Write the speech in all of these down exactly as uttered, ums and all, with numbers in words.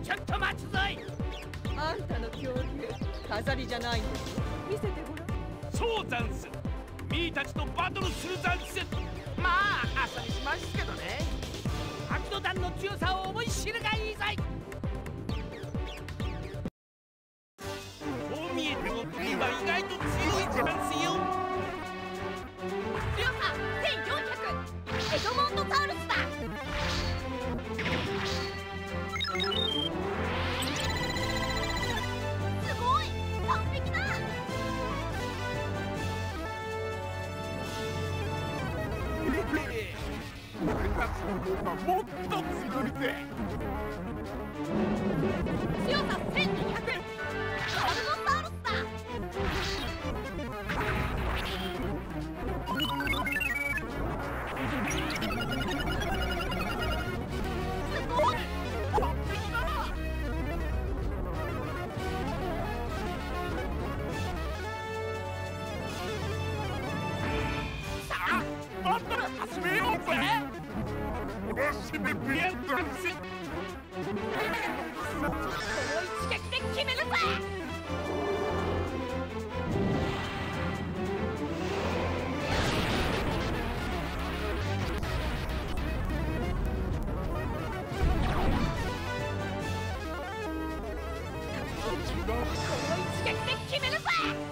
ちょっと待つぞい。 あんたの恐竜飾りじゃないんだよ。見せてごらん。 そうざんす。ミーたちとバトルするざんす。 まああっさりしますけどね。 白土団の強さを思い知るがいいぞい。こう見えても国は意外と強いざんすよ。 強させんよんひゃくエドモントサウルスだ。すごい完璧だ。 もっと強いぜ。 強させんにひゃくカルノサウルスだ。すごい完璧だ。 さあバトル始めようぜ。おろしめビエントランス。 この一撃で決めるぜ。この一撃で決めるぜ。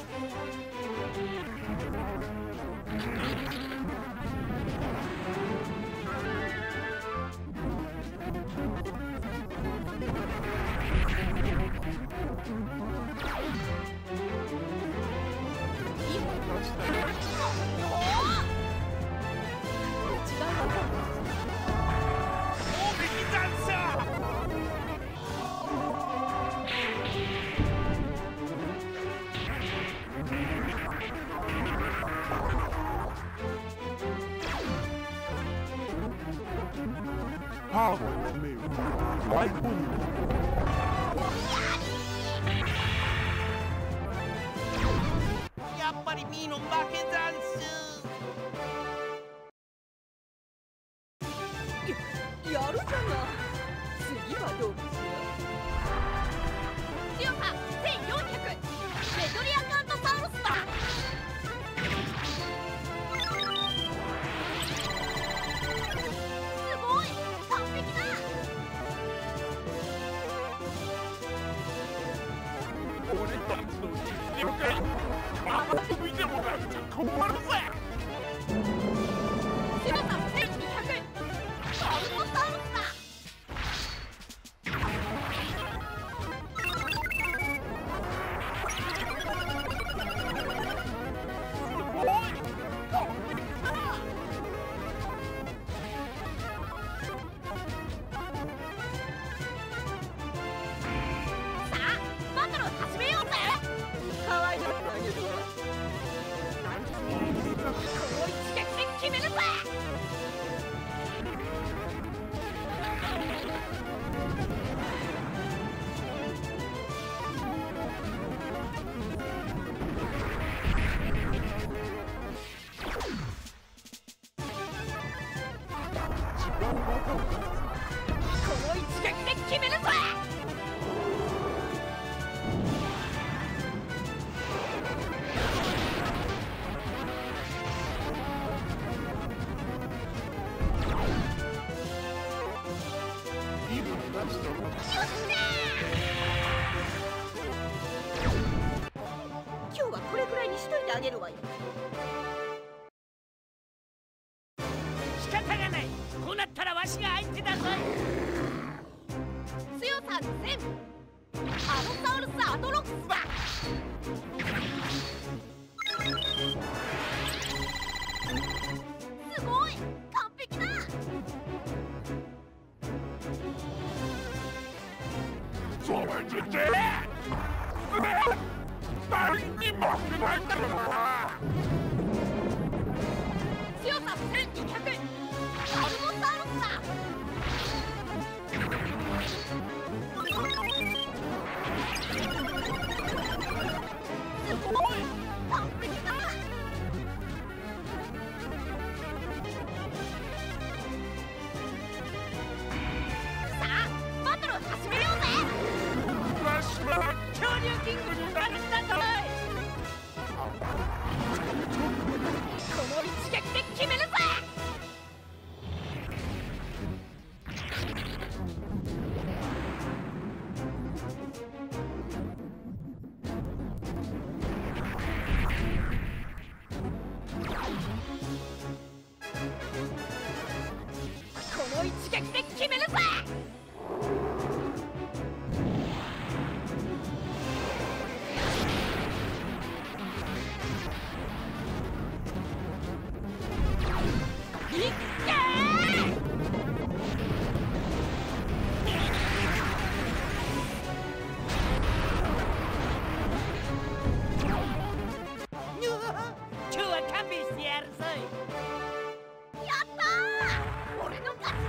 ハーボの目をワイポニー。やっぱりミーの負けざんす。 ややるじゃない。次はどうかしら。強させんよんひゃくメトリアカントサウルスだ。すごい完璧だ。 俺たちの実力また見てもらうと困るぜ。 強させんにひゃくカルノサウルスだ。決めるぜ。この一撃で決めるぜ。今日はこれくらいにしといてあげるわよ。 仕方がない。こうなったらわしが相手だぞ。 強させんアロサウルスアトロックスだ。すごい完璧だ。 それじゃて誰に負けないんだろうな。 強させんにひゃくカルノサウルスだ。すごい完璧だ。さあバトル始めようぜ。 やるぞい。 やったー、俺の勝ちだ。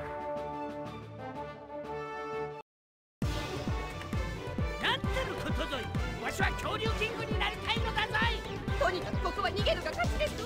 なんてることぞい。わしは恐竜キングになりたいのだぞい。 とにかくここは逃げるが勝ちです。